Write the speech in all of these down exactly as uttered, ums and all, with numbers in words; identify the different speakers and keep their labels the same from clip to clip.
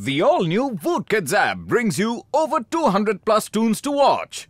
Speaker 1: The all-new Voot Kids app brings you over two hundred plus tunes to watch.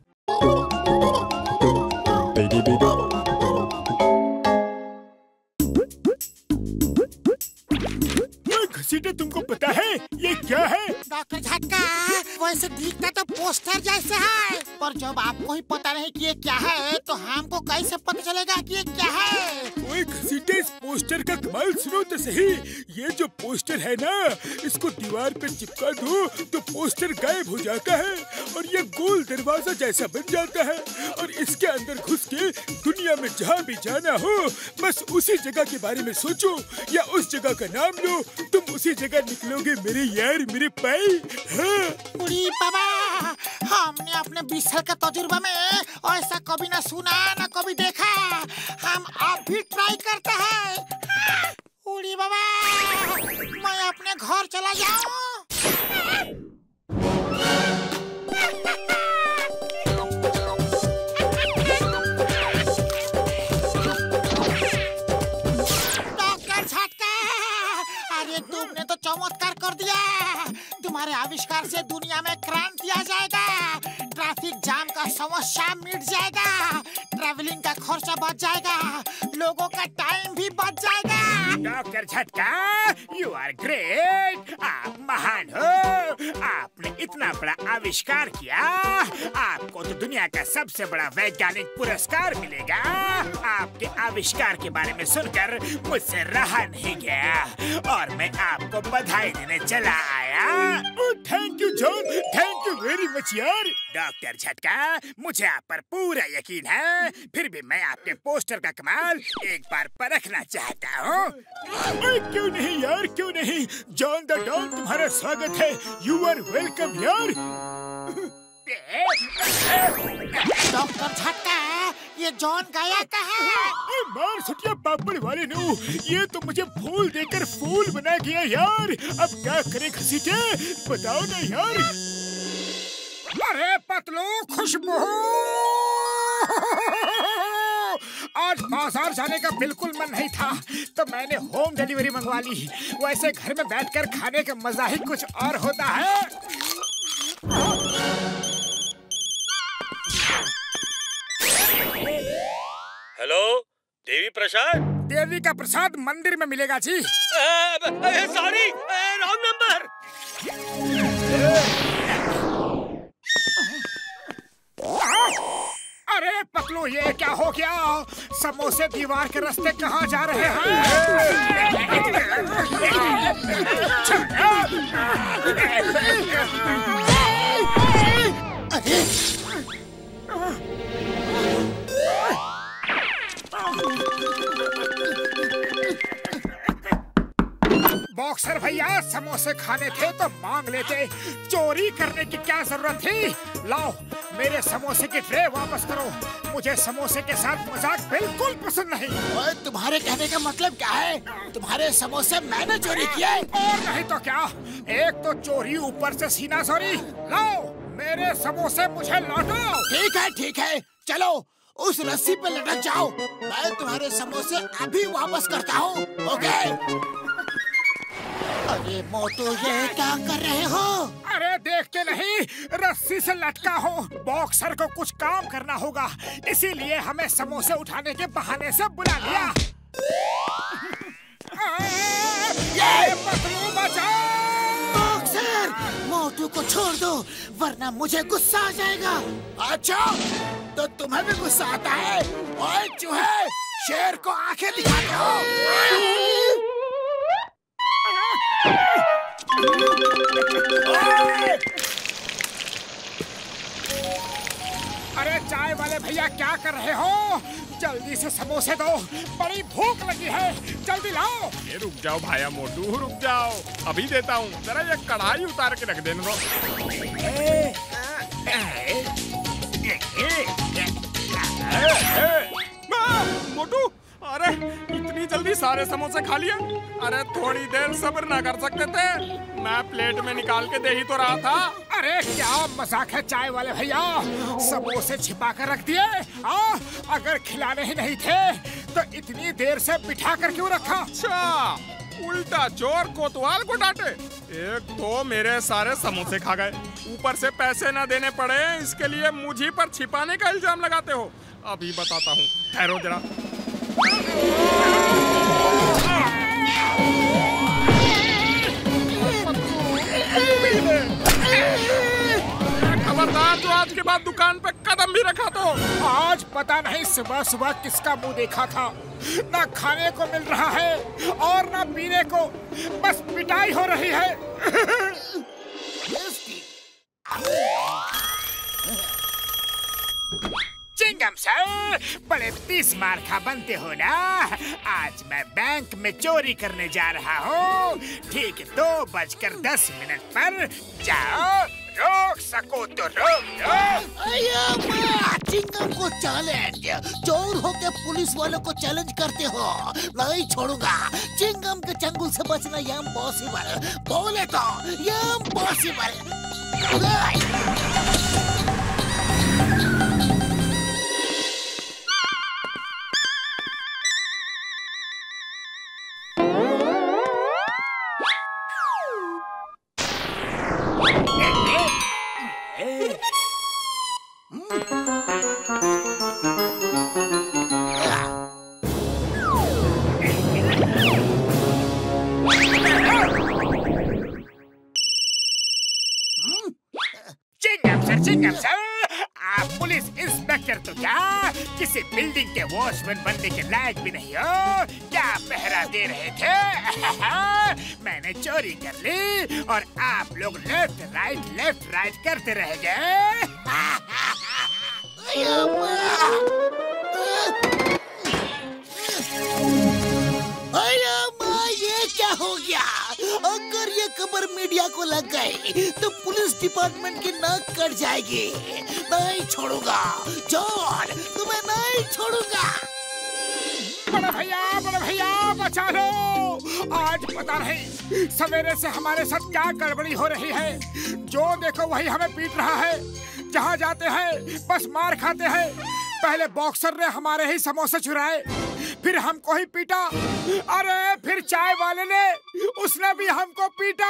Speaker 2: घसीटे, तुमको पता है ये क्या है?
Speaker 3: डॉक्टर झटका, वैसे दिखता तो पोस्टर जैसे है, पर जब आपको ही पता नहीं कि ये क्या है तो हमको कैसे पता चलेगा कि ये क्या है?
Speaker 2: ओए घसीटे, इस पोस्टर का कमाल सुनो तो सही। ये जो पोस्टर है ना, इसको दीवार पे चिपका दो तो पोस्टर गायब हो जाता है और ये गोल दरवाजा जैसा बन जाता है और इसके अंदर घुस के दुनिया में जहाँ भी जाना हो बस उसी जगह के बारे में सोचो या उस जगह का नाम लो, तुम उसी जगह निकलोगे मेरे यार, मेरे भाई। हाँ।
Speaker 3: उड़ी बाबा, हमने अपने बीस साल का तजुर्बा में ऐसा कभी ना सुना ना कभी देखा। हम अब भी ट्राई करते हैं। उड़ी बाबा, मैं अपने घर चला जाऊं। डॉक्टर झटका, अरे तुमने तो चमत्कार कर दिया। तुम्हारे आविष्कार से दुनिया में क्रांति आ जाएगा, ट्रैफिक जाम का समस्या मिट जाएगा, ट्रैवलिंग का खर्चा बच जाएगा, लोगों का टाइम भी बच जाएगा।
Speaker 2: डॉक्टर झटका, यू आर ग्रेट, आप महान हो। आपने इतना बड़ा आविष्कार किया, आपको तो दुनिया का सबसे बड़ा वैज्ञानिक पुरस्कार मिलेगा। आपके आविष्कार के बारे में सुनकर मुझसे रहा नहीं गया और मैं आपको बधाई देने चला आया। Thank you John, thank you very much यार। डॉक्टर झटका, मुझे आप पर पूरा यकीन है, फिर भी मैं आपके पोस्टर का कमाल एक बार परखना चाहता हूँ। क्यों नहीं यार, क्यों नहीं। जॉन द डॉन तुम्हारा स्वागत है, यू आर वेलकम यार।
Speaker 3: डॉक्टर झटका, ये जॉन गया कहाँ है?
Speaker 2: मार सुटिया पापड़ वाले नु, ये तो मुझे फूल देकर फूल बना गया यार। अब क्या करे घसीटे, बताओ ना यार। अरे पतलू, खुशबू, आज बाजार जाने का बिल्कुल मन नहीं था तो मैंने होम डिलीवरी मंगवा ली। वैसे घर में बैठकर खाने का मजा ही कुछ और होता है।
Speaker 4: हेलो, देवी प्रसाद।
Speaker 2: देवी का प्रसाद मंदिर में मिलेगा जी।
Speaker 4: Sorry, wrong number.
Speaker 2: अरे पतलू, ये क्या हो गया? समोसे दीवार के रास्ते कहाँ जा रहे हैं? बॉक्सर भैया, समोसे खाने थे तो मांग लेते, चोरी करने की क्या जरूरत थी? लाओ, मेरे समोसे की ट्रे वापस करो। मुझे समोसे के साथ मजाक बिल्कुल पसंद नहीं।
Speaker 3: ओए, तुम्हारे कहने का मतलब क्या है? तुम्हारे समोसे मैंने चोरी किए?
Speaker 2: और नहीं तो क्या, एक तो चोरी ऊपर से सीना चोरी। लाओ, मेरे समोसे मुझे लौटाओ।
Speaker 3: ठीक है ठीक है, चलो उस रस्सी पे लटक जाओ, मैं तुम्हारे समोसे अभी वापस करता हूँ। ओके? अरे मोटू, ये क्या कर रहे हो?
Speaker 2: अरे देखते नहीं, रस्सी से लटका हो। बॉक्सर को कुछ काम करना होगा, इसीलिए हमें समोसे उठाने के बहाने से बुला लिया। ये पतलू, बचाओ।
Speaker 3: बॉक्सर, मोटू को छोड़ दो वरना मुझे गुस्सा आ जाएगा। अच्छा, तो तुम्हें भी गुस्सा आता है? ओए चूहे, शेर को आंखें दिखाते हो?
Speaker 2: अरे चाय वाले भैया, क्या कर रहे हो? जल्दी से समोसे दो, बड़ी भूख लगी है, जल्दी लाओ।
Speaker 5: ये रुक जाओ भाया मोटू, रुक जाओ, अभी देता हूँ। जरा ये कढ़ाई उतार के रख देने दो। मोटू, अरे इतनी जल्दी सारे समोसे खा लिया? अरे थोड़ी देर सब्र ना कर सकते थे? मैं प्लेट में निकाल के दे ही तो रहा था।
Speaker 2: अरे क्या मजाक है चाय वाले भैया, समोसे छिपा कर रख दिए। अगर खिलाने ही नहीं थे तो इतनी देर से बिठा कर क्यों रखा?
Speaker 5: अच्छा, उल्टा चोर कोतवाल को डांटे। एक तो मेरे सारे समोसे खा गए, ऊपर से पैसे न देने पड़े, इसके लिए मुझे पर छिपाने का इल्जाम लगाते हो। अभी बताता हूँ, ठहरो जरा। खबरदार जो आज के बाद दुकान पे कदम भी रखा तो।
Speaker 2: आज पता नहीं सुबह सुबह किसका मुंह देखा था। ना खाने को मिल रहा है और ना पीने को, बस पिटाई हो रही है। चिंगम सर, बड़े तीस मार खा बनते हो ना। आज मैं बैंक में चोरी करने जा रहा हूँ। ठीक दो बजकर दस मिनट पर जाओ, रोक सको तो रोक दो।
Speaker 3: चिंगम को चैलेंज, चोर होके पुलिस वालों को चैलेंज करते हो, नहीं छोड़ूंगा। चिंगम के चंगुल से बचना इम्पॉसिबल, बोले तो इम्पॉसिबल।
Speaker 2: आप पुलिस इंस्पेक्टर तो क्या किसी बिल्डिंग के वॉचमैन बनने के लायक भी नहीं हो। क्या पहरा दे रहे थे? मैंने चोरी कर ली और आप लोग लेफ्ट राइट लेफ्ट राइट करते रह गए।
Speaker 3: ये क्या हो गया? अगर ये खबर मीडिया को लग गई तो पुलिस डिपार्टमेंट की नाक कट जाएगी। नहीं छोड़ूंगा जॉन, तुम्हें नहीं छोड़ूंगा।
Speaker 2: बड़ा भैया, बड़ा भैया बचा लो। आज पता नहीं सवेरे से हमारे साथ क्या गड़बड़ी हो रही है। जो देखो वही हमें पीट रहा है। जहाँ जाते हैं बस मार खाते हैं। पहले बॉक्सर ने हमारे ही समोसे चुराए, फिर हमको ही पीटा। अरे फिर चाय वाले ने, उसने भी हमको पीटा।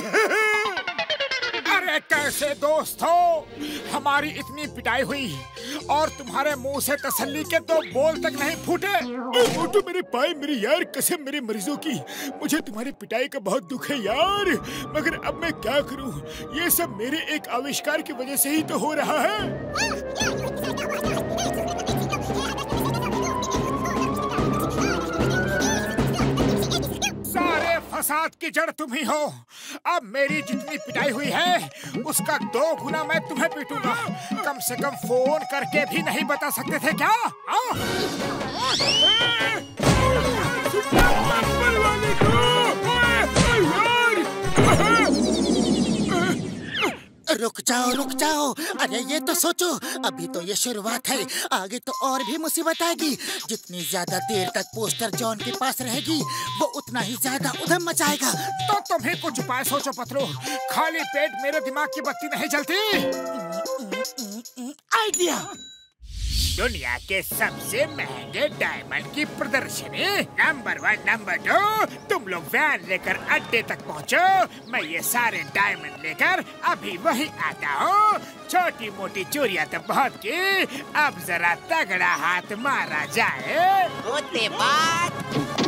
Speaker 2: अरे कैसे दोस्त हो? हमारी इतनी पिटाई हुई और तुम्हारे मुंह से तसल्ली के तो बोल तक नहीं फूटे।
Speaker 5: तो मेरे पाए मेरे यार, कसम मेरे मरीजों की, मुझे तुम्हारी पिटाई का बहुत दुख है यार। मगर अब मैं क्या करूं? ये सब मेरे एक आविष्कार की वजह से ही तो हो रहा है।
Speaker 2: फसाद की जड़ तुम ही हो। अब मेरी जितनी पिटाई हुई है उसका दो गुना मैं तुम्हें पीटूंगा। कम से कम फोन करके भी नहीं बता सकते थे क्या?
Speaker 3: रुक जाओ रुक जाओ, अरे ये तो सोचो, अभी तो ये शुरुआत है, आगे तो और भी मुसीबत आएगी। जितनी ज्यादा देर तक पोस्टर जॉन के पास रहेगी वो उतना ही ज्यादा उधम मचाएगा।
Speaker 2: तो तुम्हें कुछ उपाय सोचो पतलू, खाली पेट मेरे दिमाग की बत्ती नहीं जलती।
Speaker 3: आइडिया।
Speaker 2: दुनिया के सबसे महंगे डायमंड की प्रदर्शनी नंबर वन नंबर दो, तुम लोग वैन लेकर अड्डे तक पहुँचो। मैं ये सारे डायमंड लेकर अभी वही आता हूँ। छोटी मोटी चोरियाँ तो बहुत की, अब जरा तगड़ा हाथ मारा जाए।
Speaker 3: होते बात।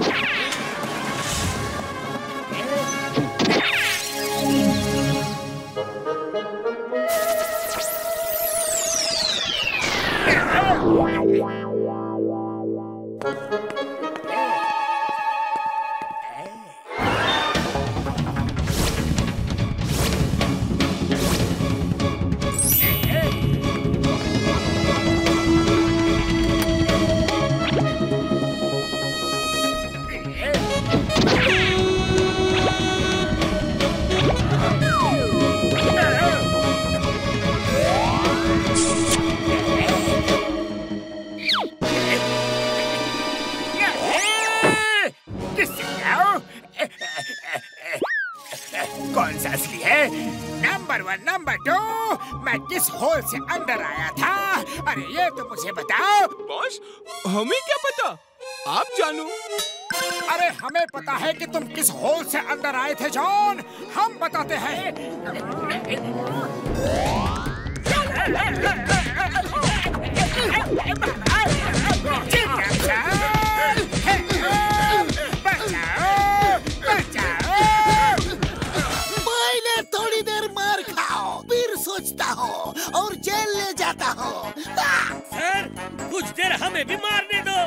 Speaker 2: कौन सा असली है? नंबर वन नंबर टू, मैं किस होल से अंदर आया था? अरे ये तो मुझे बताओ।
Speaker 5: बॉस, हमें क्या पता, आप जानो।
Speaker 2: अरे हमें पता है कि तुम किस होल से अंदर आए थे जॉन। हम बताते हैं।
Speaker 3: पहले थोड़ी देर मार खाओ, फिर सोचता हो और जेल ले जाता हो।
Speaker 4: सर, कुछ देर हमें भी मारने दो।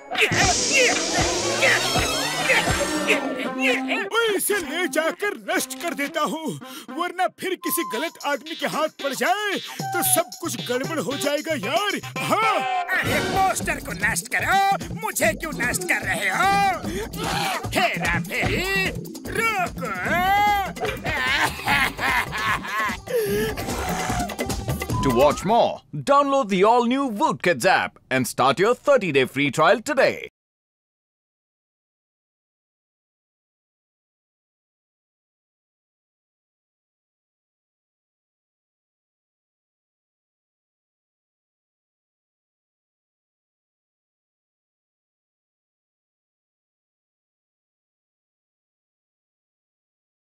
Speaker 5: मैं इसे ले जाकर नष्ट कर देता हूँ, वरना फिर किसी गलत आदमी के हाथ पड़ जाए तो सब कुछ गड़बड़ हो जाएगा यार। हाँ।
Speaker 2: अरे पोस्टर को नष्ट करो, मुझे क्यों नष्ट कर रहे हो? हेरा फेरी रुको।
Speaker 1: To watch more, download the all-new Woodkids app and start your thirty day free trial today.